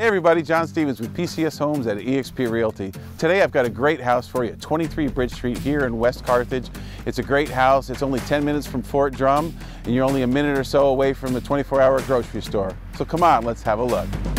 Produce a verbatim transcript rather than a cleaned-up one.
Hey everybody, John Stevens with P C S Homes at E X P Realty. Today I've got a great house for you at twenty-three Bridge Street here in West Carthage. It's a great house. It's only ten minutes from Fort Drum, and you're only a minute or so away from the twenty-four hour grocery store. So come on, let's have a look.